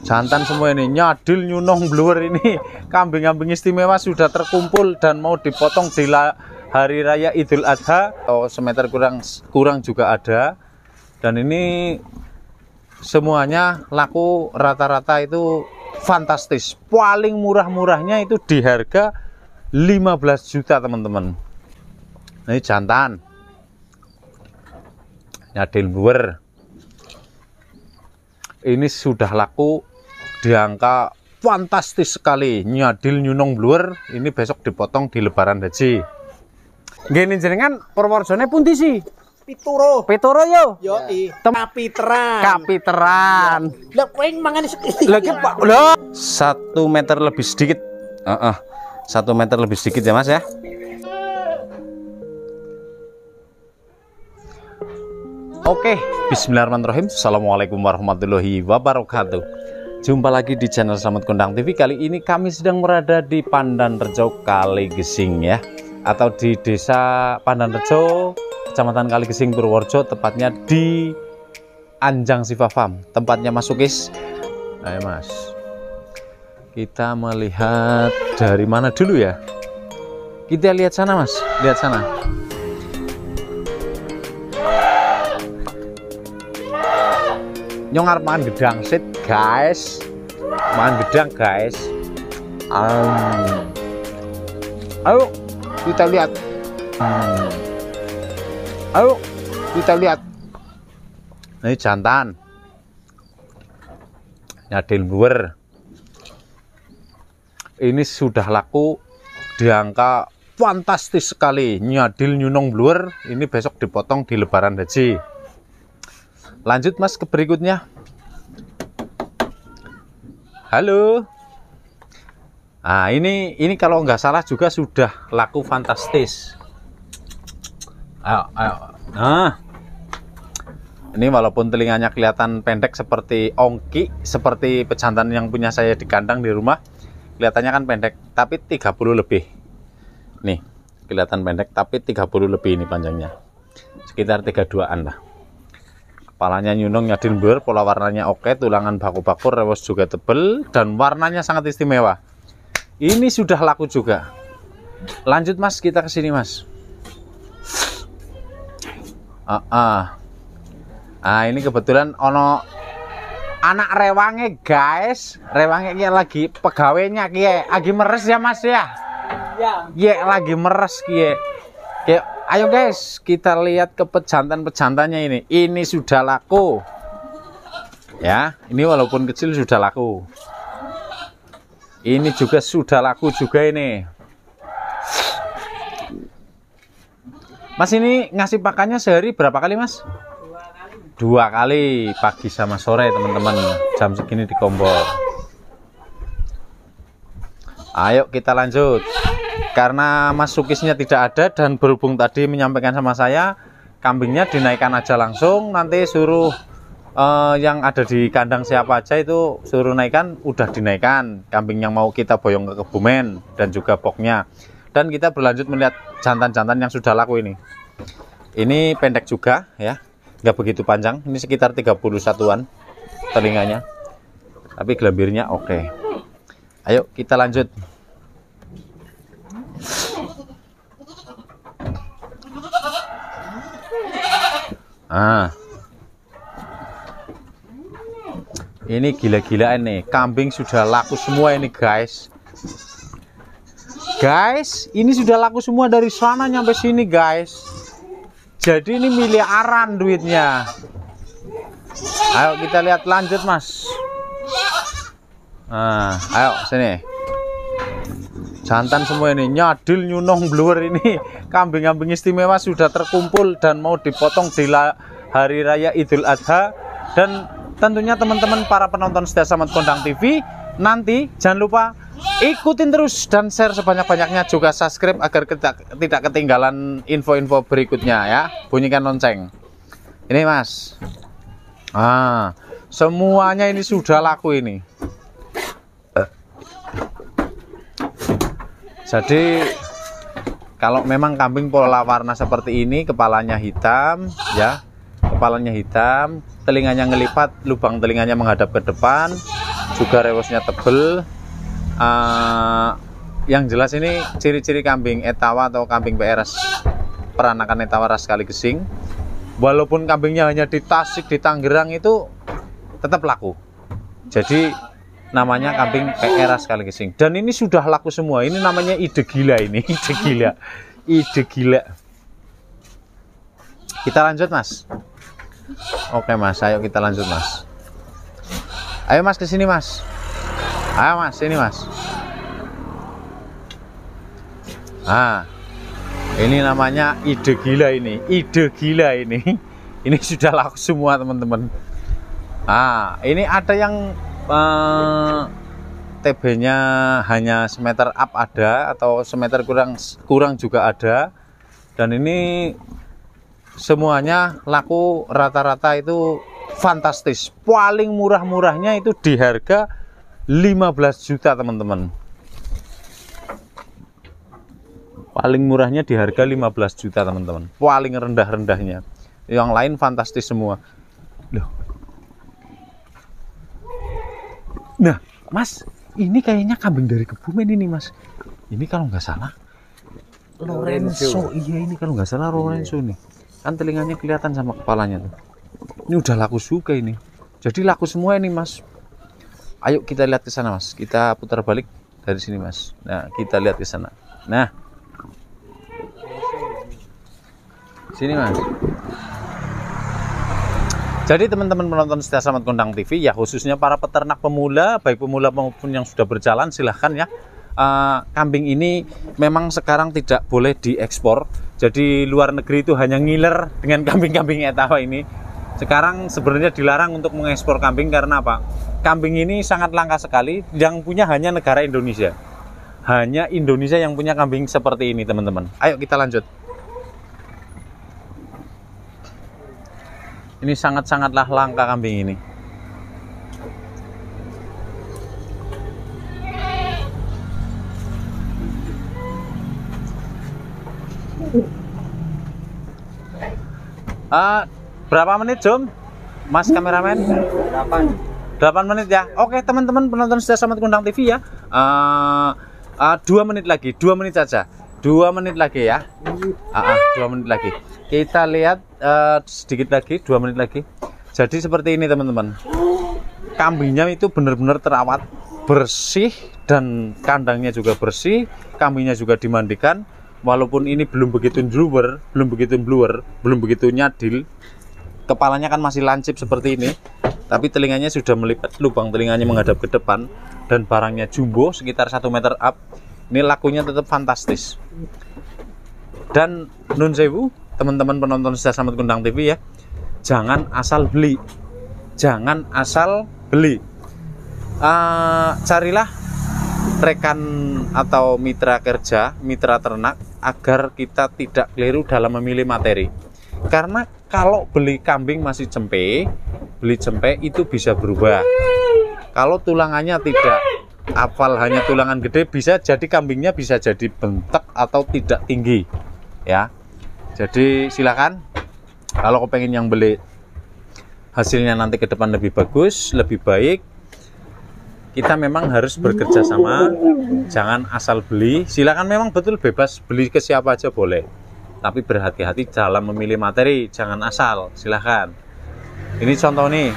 Jantan semua ini, nyadil, nyunong, bluer ini kambing-kambing istimewa sudah terkumpul dan mau dipotong di hari raya Idul Adha. Semeter kurang juga ada. Dan ini semuanya laku rata-rata itu fantastis. Paling murah-murahnya itu di harga 15 juta teman-teman. Ini jantan nyadil bluer. Ini sudah laku di angka fantastis sekali. Nyadil nyunong bluer ini besok dipotong di lebaran haji. Gini jenengan Purwojone pundi sih? Pituro yo. Yo Kapiteran. Kapiteran. Lah kowe mangan sekiti. Lagi Pak. Loh, 1 meter lebih sedikit. 1 meter lebih sedikit ya Mas ya. Oke, bismillahirrahmanirrahim. Assalamualaikum warahmatullahi wabarakatuh. Jumpa lagi di channel Slamet Kondang TV. Kali ini kami sedang berada di Pandanrejo Kaligesing ya, atau di Desa Pandanrejo, Kecamatan Kaligesing, Purworejo, tepatnya di Anjang Siva Farm, tempatnya Mas Sukis. Ayo Mas, kita melihat dari mana dulu ya? Kita lihat sana Mas, lihat sana. Nyong arep mangan gedang sit guys, mangan gedang guys. Ayo kita lihat. Ayo kita lihat. Ini jantan nyadil bluer. Ini sudah laku di angka fantastis sekali. Nyadil nyunong bluer ini besok dipotong di lebaran haji. Lanjut Mas ke berikutnya. Halo. Nah ini kalau nggak salah juga sudah laku fantastis. Ayo. Nah, ini walaupun telinganya kelihatan pendek seperti ongki, seperti pejantan yang punya saya di kandang di rumah, kelihatannya kan pendek, tapi 30 lebih. Nih, kelihatan pendek tapi 30 lebih ini panjangnya. Sekitar 32-an lah. Kepalanya nyunung, nyadil bluer, pola warnanya oke, tulangan baku-baku, rewos juga tebel, dan warnanya sangat istimewa. Ini sudah laku juga. Lanjut Mas, kita ke sini Mas. Ini kebetulan ono anak rewange guys. Rewange kia lagi pegawainya kia lagi meres ya Mas ya. Iya lagi meres kia. Ayo guys, kita lihat ke pejantan-pejantannya ini. Ini sudah laku. Ya, ini walaupun kecil sudah laku. Ini juga sudah laku juga ini. Mas ini ngasih pakannya sehari berapa kali Mas? 2 kali, pagi sama sore teman-teman. Jam segini di Kompor. Ayo kita lanjut. Karena Mas Sukisnya tidak ada dan berhubung tadi menyampaikan sama saya, kambingnya dinaikkan aja langsung. Nanti suruh yang ada di kandang siapa aja itu suruh naikkan, udah dinaikkan. Kambing yang mau kita boyong ke Kebumen dan juga boknya. Dan kita berlanjut melihat jantan-jantan yang sudah laku ini. Ini pendek juga ya, nggak begitu panjang. Ini sekitar 31-an telinganya, tapi gelambirnya oke. Ayo kita lanjut. Ini gila-gilaan nih, kambing sudah laku semua ini guys. Guys, ini sudah laku semua dari sana nyampe sini guys. Jadi ini miliaran duitnya. Ayo kita lihat lanjut Mas. Ayo sini. Jantan semua ini, nyadil, nyunong, bluer ini kambing-kambing istimewa sudah terkumpul dan mau dipotong di hari raya Idul Adha. Dan tentunya teman-teman para penonton setia Slamet Kondang TV, nanti jangan lupa ikutin terus dan share sebanyak-banyaknya, juga subscribe agar tidak ketinggalan info-info berikutnya ya. Bunyikan lonceng. Ini Mas. Semuanya ini sudah laku ini. Jadi kalau memang kambing pola warna seperti ini, kepalanya hitam ya, kepalanya hitam, telinganya ngelipat, lubang telinganya menghadap ke depan, juga rewosnya tebel. Yang jelas ini ciri-ciri kambing Etawa atau kambing PRS, peranakan Etawa ras Kaligesing. Walaupun kambingnya hanya di Tasik, di Tangerang, itu tetap laku. Jadi namanya kambing PRS Kaligesing. Dan ini sudah laku semua. Ini namanya ide gila ini, ide gila. Ide gila. Kita lanjut, Mas. Oke, Mas, ayo kita lanjut, Mas. Ayo, Mas, ke sini, Mas. Ayo, Mas, sini, Mas. Nah, ini namanya ide gila ini. Ide gila ini. Ini sudah laku semua, teman-teman. Nah, ini ada yang TB-nya hanya semeter up ada, atau semeter kurang juga ada. Dan ini semuanya laku rata-rata itu fantastis. Paling murah-murahnya itu di harga 15 juta, teman-teman. Paling murahnya di harga 15 juta, teman-teman. Paling rendah-rendahnya. Yang lain fantastis semua. Loh. Nah, Mas, ini kayaknya kambing dari Kebumen ini, Mas. Ini kalau nggak salah Lorenzo. Iya, ini kalau nggak salah Lorenzo nih. Kan telinganya kelihatan sama kepalanya tuh. Ini udah laku juga ini. Jadi laku semua ini, Mas. Ayo kita lihat ke sana, Mas. Kita putar balik dari sini, Mas. Nah, kita lihat ke sana. Nah, sini, Mas. Jadi teman-teman penonton setia Slamet Kondang TV, ya khususnya para peternak pemula, baik pemula maupun yang sudah berjalan, silahkan ya. Kambing ini memang sekarang tidak boleh diekspor. Jadi luar negeri itu hanya ngiler dengan kambing-kambing Etawa ini. Sekarang sebenarnya dilarang untuk mengekspor kambing karena apa? Kambing ini sangat langka sekali, yang punya hanya negara Indonesia. Hanya Indonesia yang punya kambing seperti ini, teman-teman. Ayo kita lanjut. Ini sangat-sangatlah langka kambing ini. Berapa menit, Jom? Mas kameramen? 8 menit ya. Oke, teman-teman penonton setia Slamet Kondang TV ya. 2 menit lagi, 2 menit saja. 2 menit lagi ya. 2 menit lagi. Kita lihat sedikit lagi, 2 menit lagi. Jadi seperti ini, teman-teman. Kambingnya itu benar-benar terawat, bersih, dan kandangnya juga bersih. Kambingnya juga dimandikan. Walaupun ini belum begitu bluer, belum begitu nyadil. Kepalanya kan masih lancip seperti ini. Tapi telinganya sudah melipat, lubang telinganya menghadap ke depan. Dan barangnya jumbo, sekitar 1 meter up. Ini lakunya tetap fantastis. Dan nun sewu, teman-teman penonton setia Slamet Kondang TV ya, jangan asal beli. Jangan asal beli. Carilah rekan atau mitra kerja, mitra ternak, agar kita tidak keliru dalam memilih materi. Karena kalau beli kambing masih cempe, beli cempe itu bisa berubah. Kalau tulangannya tidak hafal, hanya tulangan gede, bisa jadi kambingnya bisa jadi bentek atau tidak tinggi ya. Jadi silakan kalau pengen yang beli hasilnya nanti ke depan lebih bagus, lebih baik, kita memang harus bekerja sama. Jangan asal beli. Silakan, memang betul bebas beli ke siapa aja boleh, tapi berhati-hati dalam memilih materi. Jangan asal. Silakan. Ini contoh nih.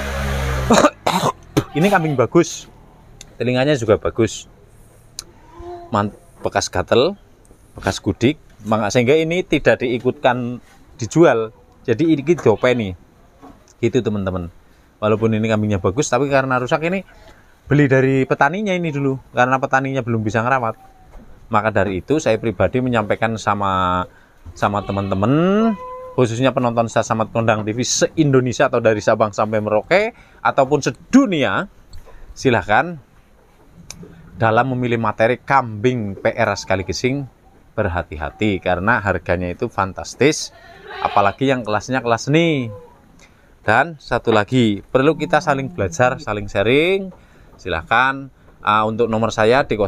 Ini kambing bagus, telinganya juga bagus, bekas gatel, bekas gudik, sehingga ini tidak diikutkan dijual. Jadi ini dopeni gitu, teman-teman. Walaupun ini kambingnya bagus, tapi karena rusak ini beli dari petaninya ini dulu, karena petaninya belum bisa ngerawat. Maka dari itu saya pribadi menyampaikan sama teman-teman, khususnya penonton setia Slamet Kondang TV se-Indonesia atau dari Sabang sampai Merauke ataupun sedunia, silahkan dalam memilih materi kambing PRS Kaligesing berhati-hati karena harganya itu fantastis, apalagi yang kelasnya kelas seni. Dan satu lagi, perlu kita saling belajar, saling sharing. Silahkan untuk nomor saya di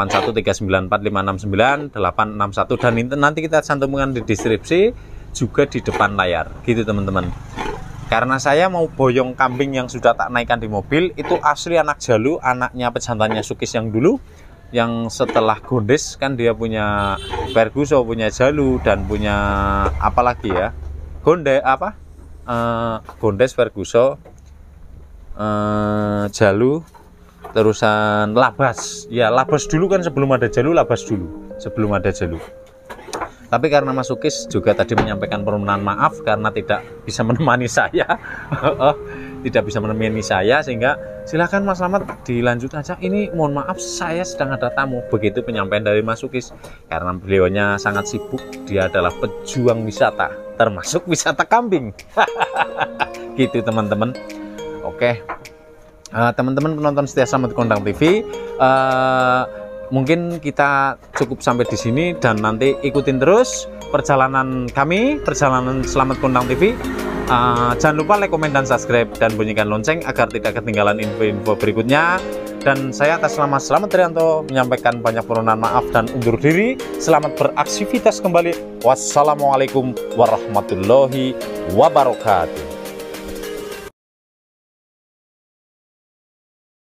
081394569861, dan nanti kita cantumkan di deskripsi juga di depan layar gitu, teman-teman. Karena saya mau boyong kambing yang sudah tak naikkan di mobil, itu asli anak Jalu, anaknya pejantannya Sukis yang dulu, yang setelah Gondes kan dia punya Ferguson, punya Jalu, dan punya apa lagi ya, Gondes, Ferguson, Jalu, terusan Labas. Ya, Labas dulu kan, sebelum ada Jalu, Labas dulu sebelum ada Jalu. Tapi karena Mas Sukis juga tadi menyampaikan permohonan maaf karena tidak bisa menemani saya, tidak bisa menemani saya, sehingga silakan Mas Slamet dilanjut aja. Ini mohon maaf saya sedang ada tamu. Begitu penyampaian dari Mas Sukis. Karena beliaunya sangat sibuk, dia adalah pejuang wisata, termasuk wisata kambing. Gitu teman-teman. Oke, teman-teman penonton setia Slamet Kondang TV. Mungkin kita cukup sampai di sini, dan nanti ikutin terus perjalanan kami, perjalanan Slamet Kondang TV. Jangan lupa like, komen, dan subscribe, dan bunyikan lonceng agar tidak ketinggalan info-info berikutnya. Dan saya atas nama Slamet Trianto menyampaikan banyak permohonan maaf dan undur diri. Selamat beraktivitas kembali. Wassalamualaikum warahmatullahi wabarakatuh.